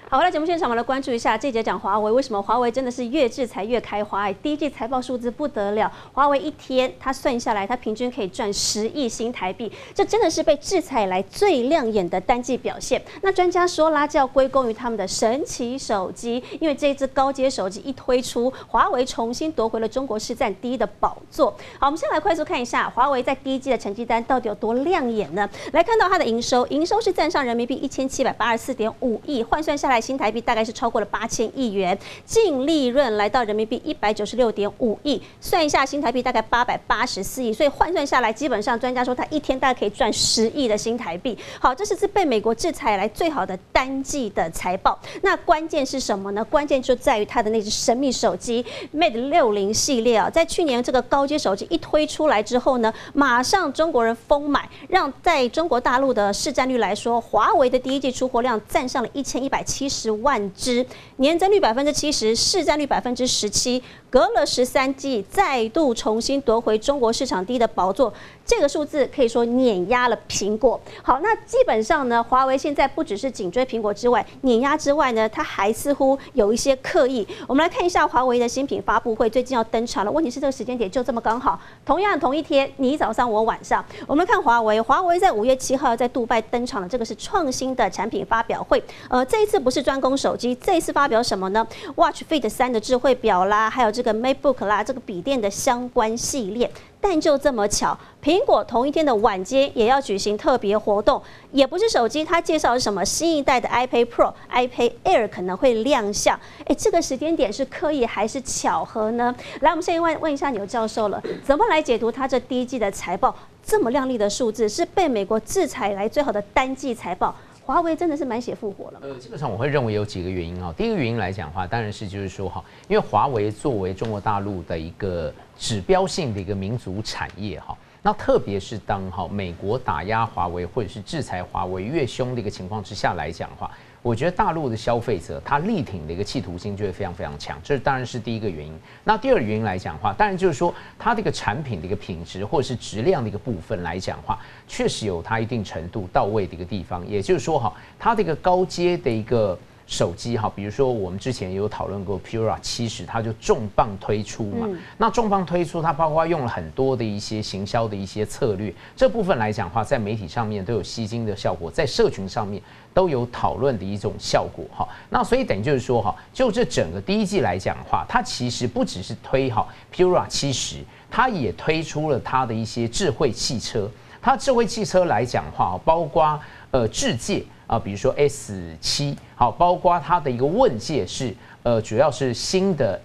好，回来节目现场，我们来关注一下这节讲华为为什么华为真的是越制裁越开花。第一季财报数字不得了，华为一天它算下来，它平均可以赚10亿新台币，这真的是被制裁以来最亮眼的单季表现。那专家说啦，这要归功于他们的神奇手机，因为这一支高阶手机一推出，华为重新夺回了中国市占第一的宝座。好，我们先来快速看一下华为在第一季的成绩单到底有多亮眼呢？来看到它的营收是占上人民币1784.5亿，换算下来新台币大概是超过了8000亿元，净利润来到人民币196.5亿，算一下新台币大概884亿，所以换算下来，基本上专家说它一天大概可以赚10亿的新台币。好，这是被美国制裁以来最好的单季的财报。那关键是什么呢？关键就在于它的那只神秘手机 Mate 60系列啊，在去年这个高阶手机一推出来之后呢，马上中国人疯买，让在中国大陆的市占率来说，华为的第一季出货量占上了1170万只，年增率70%，市占率17%，隔了13季再度重新夺回中国市场第一的宝座，这个数字可以说碾压了苹果。好，那基本上呢，华为现在不只是紧追苹果之外，碾压之外呢，它还似乎有一些刻意。我们来看一下华为的新品发布会，最近要登场了。问题是这个时间点就这么刚好，同样同一天，你早上我晚上。我们看华为在5月7号在杜拜登场了，这个是创新的产品发表会。这一次不是专攻手机，这一次发表什么呢 ？Watch Fit 3的智慧表啦，还有这个 MacBook 啦，这个笔电的相关系列。但就这么巧，苹果同一天的晚间也要举行特别活动，也不是手机，它介绍的是什么新一代的 iPad Pro、iPad Air 可能会亮相。这个时间点是刻意还是巧合呢？来，我们先问一下牛教授了，怎么来解读它这第一季的财报这么亮丽的数字，是被美国制裁以来最好的单季财报？华为真的是满血复活了。 基本上我会认为有几个原因啊。第一个原因来讲的话，当然是就是说哈，因为华为作为中国大陆的一个指标性的一个民族产业哈，那特别是当美国打压华为或者是制裁华为越凶的一个情况之下来讲的话，我觉得大陆的消费者他力挺的一个企图心就会非常非常强，这当然是第一个原因。那第二个原因来讲的话，当然就是说它这个产品的一个品质或者是质量的一个部分来讲的话，确实有它一定程度到位的一个地方。也就是说哈，它这个高阶的一个手机哈，比如说我们之前也有讨论过 Pura 70，它就重磅推出嘛。那重磅推出，它包括用了很多的一些行销的一些策略，这部分来讲的话，在媒体上面都有吸睛的效果，在社群上面都有讨论的一种效果哈。那所以等于就是说哈，就这整个第一季来讲的话，它其实不只是推好 Pura 70，它也推出了它的一些智慧汽车。它智慧汽车来讲的话，包括智界啊，比如说 S7，好，包括它的一个问界是主要是新的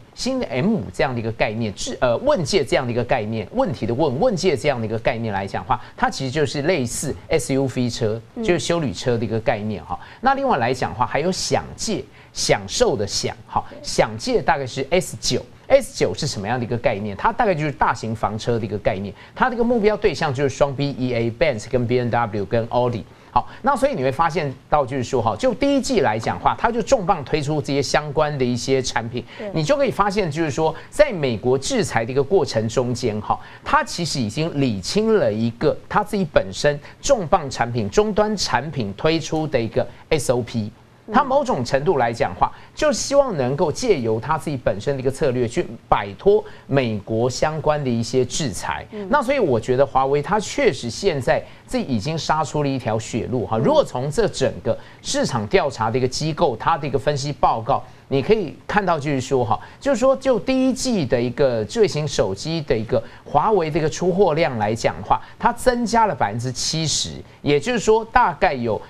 M5 这样的一个概念，问界这样的一个概念，问题的问界这样的一个概念来讲的话，它其实就是类似 SUV 车，就是休旅车的一个概念哈。那另外来讲的话，还有享界，享受的享，好，享界大概是 S9 是什么样的一个概念？它大概就是大型房车的一个概念，它这个目标对象就是双 BEA Benz 跟 BMW 跟 Audi。好，那所以你会发现到就是说哈，就第一季来讲话，它就重磅推出这些相关的一些产品，你就可以发现就是说，在美国制裁的一个过程中间哈，它其实已经理清了一个它自己本身重磅产品、终端产品推出的一个 SOP。它某种程度来讲话，就希望能够借由它自己本身的一个策略，去摆脱美国相关的一些制裁。那所以我觉得华为它确实现在自己已经杀出了一条血路哈。如果从这整个市场调查的一个机构，它的一个分析报告，你可以看到就是说哈，就是说就第一季的一个智慧型手机的一个华为的一个出货量来讲的话，它增加了70%，也就是说大概有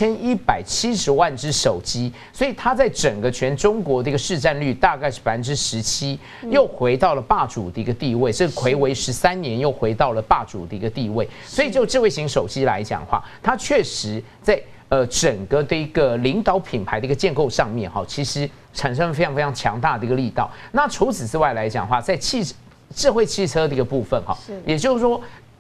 1170万只手机，所以它在整个全中国的一个市占率大概是17%，又回到了霸主的一个地位，是睽违13年又回到了霸主的一个地位。所以就智慧型手机来讲的话，它确实在整个的一个领导品牌的一个建构上面哈，其实产生了非常非常强大的一个力道。那除此之外来讲的话，在智慧汽车的一个部分哈，也就是说，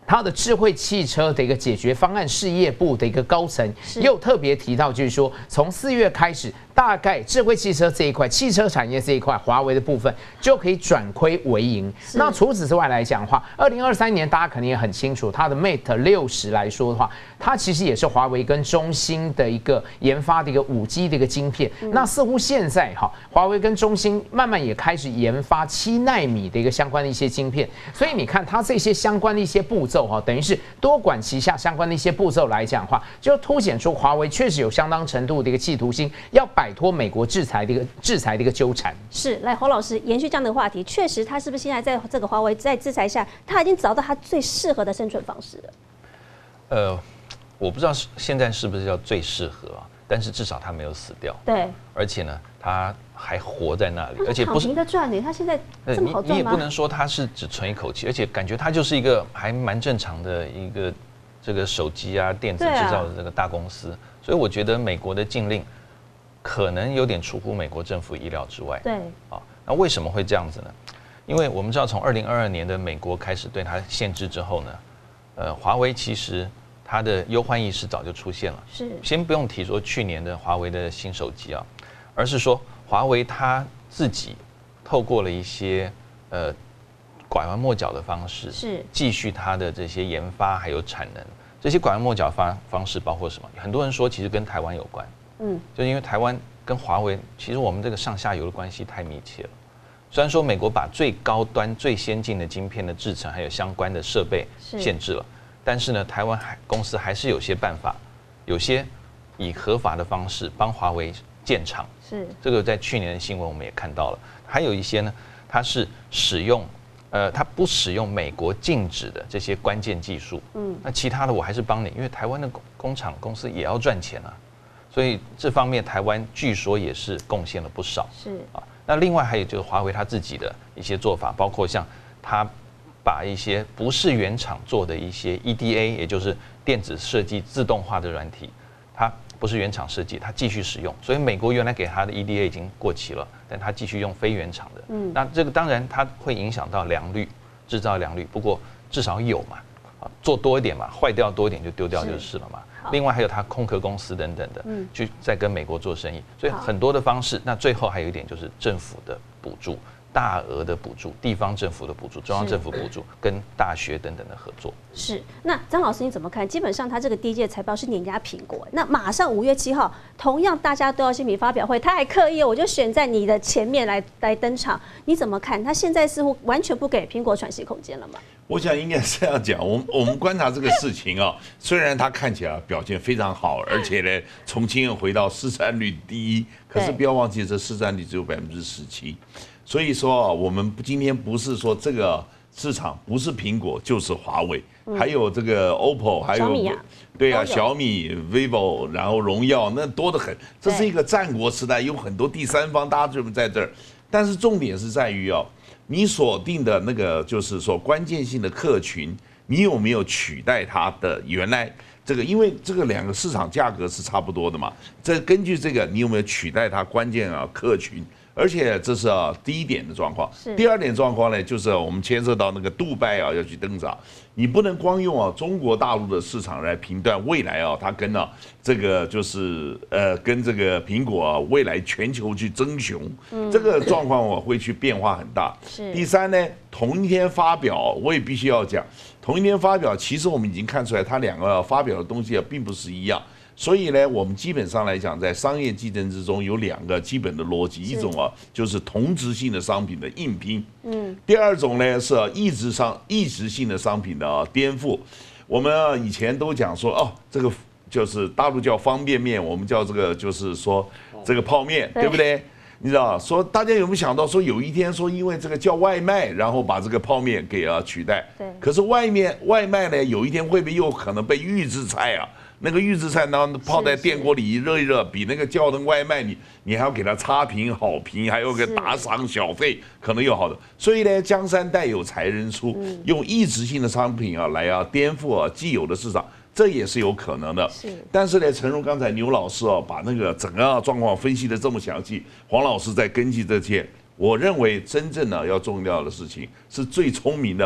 它的智慧汽车的一个解决方案事业部的一个高层又特别提到，就是说从4月开始，大概智慧汽车这一块、汽车产业这一块，华为的部分就可以转亏为盈。那除此之外来讲的话，2023年大家肯定也很清楚，它的 Mate 60来说的话，它其实也是华为跟中兴的一个研发的一个5G 的一个晶片。那似乎现在华为跟中兴慢慢也开始研发7奈米的一个相关的一些晶片，所以你看它这些相关的一些步骤等于是多管齐下相关的一些步骤来讲的话，就凸显出华为确实有相当程度的一个企图心，要摆脱美国制裁的一个纠缠。是，来侯老师延续这样的话题，确实他是不是现在在这个华为在制裁下，他已经找到他最适合的生存方式了？ 我不知道现在是不是叫最适合啊，但是至少他没有死掉。 对， 而且呢，他还活在那里， 而且不是躺平的赚他现在这么好赚吗？ 你也不能说他是只存一口气，而且感觉他就是一个还蛮正常的一个这个手机啊电子制造的这个大公司，所以我觉得美国的禁令可能有点出乎美国政府意料之外。 对， 那为什么会这样子呢？因为我们知道从2022年的美国开始对它限制之后呢，华为其实它的忧患意识早就出现了。是，先不用提说去年的华为的新手机啊，而是说华为它自己透过了一些拐弯抹角的方式，是继续它的这些研发还有产能。这些拐弯抹角方式包括什么？很多人说其实跟台湾有关。就因为台湾跟华为，其实我们这个上下游的关系太密切了。虽然说美国把最高端、最先进的晶片的制程还有相关的设备限制了，但是呢，台湾公司还是有些办法，有些以合法的方式帮华为建厂。是这个在去年的新闻我们也看到了。还有一些呢，它是使用它不使用美国禁止的这些关键技术。那其他的我还是帮你，因为台湾的工厂公司也要赚钱啊。所以这方面台湾据说也是贡献了不少。是啊，那另外还有就是华为它自己的一些做法，包括像它把一些不是原厂做的一些 EDA， 也就是电子设计自动化的软体，它不是原厂设计，它继续使用。所以美国原来给它的 EDA 已经过期了，但它继续用非原厂的。那这个当然它会影响到良率，制造良率，不过至少有嘛，做多一点嘛，坏掉多一点就丢掉就是了嘛。另外还有它空壳公司等等的，去在跟美国做生意，所以很多的方式。那最后还有一点就是政府的补助，大额的补助，地方政府的补助，中央政府补助，跟大学等等的合作。是。那张老师你怎么看？基本上他这个第一届财报是碾压苹果，那马上5月7号，同样大家都要新品发表会，他还刻意我就选在你的前面来登场，你怎么看？他现在似乎完全不给苹果喘息空间了吗？ 我想应该是这样讲，我们观察这个事情啊，虽然它看起来表现非常好，而且呢，重新又回到市占率第一，可是不要忘记这市占率只有17%，所以说我们今天不是说这个市场不是苹果就是华为，还有这个 OPPO， 还有对啊小米、vivo， 然后荣耀那多得很，这是一个战国时代，有很多第三方大家就在这儿，但是重点是在于你锁定的那个就是说关键性的客群，你有没有取代它的原来这个？因为这个两个市场价格是差不多的嘛。这根据这个，你有没有取代它关键客群？而且这是第一点的状况。第二点状况呢，就是我们牵涉到那个杜拜要去登场，你不能光用中国大陆的市场来评断未来它跟这个就是跟这个苹果未来全球去争雄，这个状况会去变化很大。第三呢，同一天发表，我也必须要讲，同一天发表，其实我们已经看出来，它两个发表的东西并不是一样。所以呢，我们基本上来讲，在商业竞争之中有2个基本的逻辑，一种就是同质性的商品的硬拼，第二种呢是异质性的商品的颠覆。我们以前都讲说这个就是大陆叫方便面，我们叫这个就是说这个泡面，对不对？你知道说大家有没有想到说有一天说因为这个叫外卖，然后把这个泡面给取代？对。可是外卖呢，有一天会不会又可能被预制菜那个预制菜呢，泡在电锅里热一热，比那个叫的外卖你还要给它差评好评，还要给打赏小费，可能有好的。所以呢，江山代有才人出，用异质性的商品来颠覆既有的市场，这也是有可能的。但是呢，诚如刚才牛老师把那个整个状况分析的这么详细，黄老师在根据这些，我认为真正要重要的事情是最聪明的。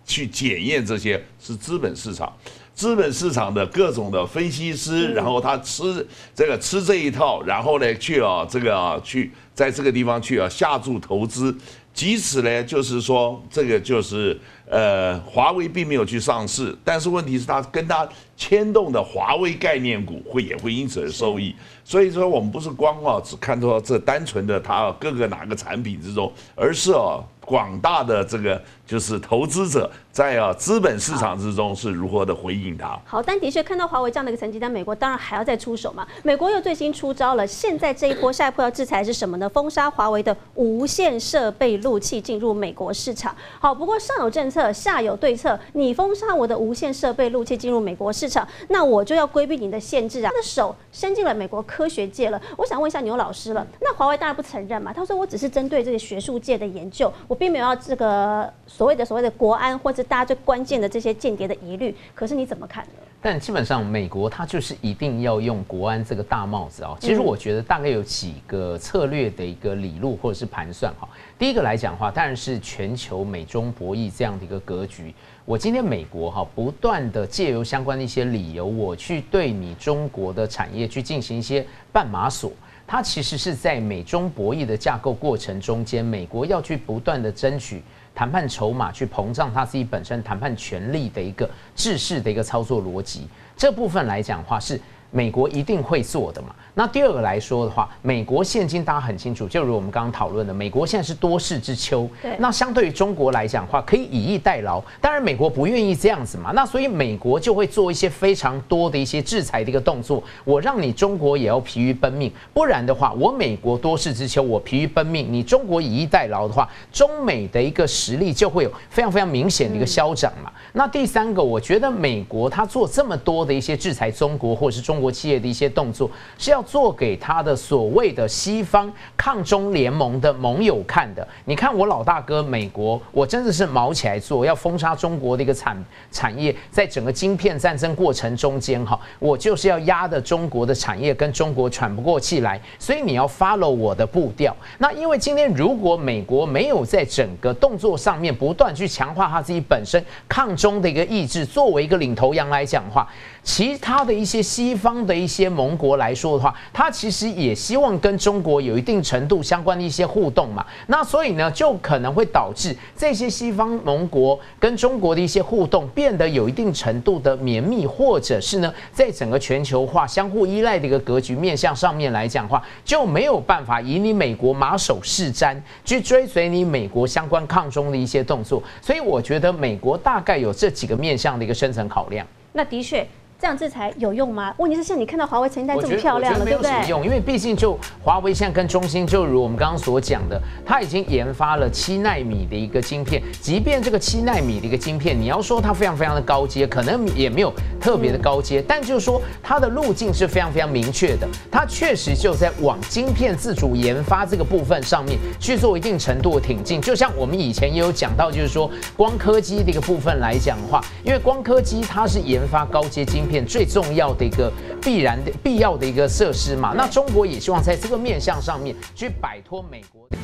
去检验这些是资本市场。资本市场的各种的分析师，然后他吃这一套，然后呢去在这个地方去下注投资。即使呢，就是说这个就是华为并没有去上市，但是问题是它跟它牵动的华为概念股也会因此而受益。所以说我们不是光只看到这单纯的它各个哪个产品之中，而是广大的这个就是投资者在资本市场之中是如何的回应它。 好，但的确看到华为这样的一个成绩单，美国当然还要再出手嘛。美国又最新出招了，现在这一波下一波要制裁是什么呢？封杀华为的无线设备路器进入美国市场。好，不过上有政策，下有对策。你封杀我的无线设备路器进入美国市场，那我就要规避你的限制啊。他的手伸进了美国科学界了。我想问一下牛老师了，那华为当然不承认嘛，他说我只是针对这个学术界的研究，我并没有要这个所谓的国安或者大家最关键的这些间谍的疑虑。可是你怎么看呢？ 但基本上美国它就是一定要用国安这个大帽子啊。其实我觉得大概有几个策略的一个理路或者是盘算哈。第一个来讲的话，当然是全球美中博弈这样的一个格局。我今天美国不断的借由相关的一些理由，我去对你中国的产业去进行一些绊马索。它其实是在美中博弈的架构过程中间，美国要去不断的争取谈判筹码，去膨胀它自己本身谈判权力的一个制式的一个操作逻辑。这部分来讲的话，是美国一定会做的嘛。那第二个来说的话，美国现今大家很清楚，就如我们刚刚讨论的，美国现在是多事之秋。那相对于中国来讲的话，可以以逸待劳。当然，美国不愿意这样子嘛，那所以美国就会做一些非常多的一些制裁的一个动作。我让你中国也要疲于奔命，不然的话，我美国多事之秋，我疲于奔命，你中国以逸待劳的话，中美的一个实力就会有非常非常明显的一个消长嘛。那第三个，我觉得美国它做这么多的一些制裁中国或者是中国企业的一些动作，是要做给他的所谓的西方抗中联盟的盟友看的。你看我老大哥美国，我真的是毛起来做，要封杀中国的一个产业，在整个晶片战争过程中间我就是要压的中国的产业跟中国喘不过气来，所以你要 follow 我的步调。那因为今天如果美国没有在整个动作上面不断去强化他自己本身抗中的一个意志，作为一个领头羊来讲的话，其他的一些西方的一些盟国来说的话，他其实也希望跟中国有一定程度相关的一些互动嘛。那所以呢，就可能会导致这些西方盟国跟中国的一些互动变得有一定程度的绵密，或者是呢，在整个全球化相互依赖的一个格局面向上面来讲的话，就没有办法以你美国马首是瞻去追随你美国相关抗中的一些动作。所以我觉得美国大概有这几个面向的一个深层考量。 那的确。这样制裁有用吗？问题是像你看到华为成绩单这么漂亮了，对不对？ 没有什么用，因为毕竟就华为现在跟中芯，就如我们刚刚所讲的，它已经研发了7奈米的一个晶片。即便这个7奈米的一个晶片，你要说它非常非常的高阶，可能也没有特别的高阶，但就是说它的路径是非常非常明确的。它确实就在往晶片自主研发这个部分上面去做一定程度的挺进。就像我们以前也有讲到，就是说光刻机的一个部分来讲的话，因为光刻机它是研发高阶晶片最重要的一个必要的一个设施嘛，那中国也希望在这个面向上面去摆脱美国的。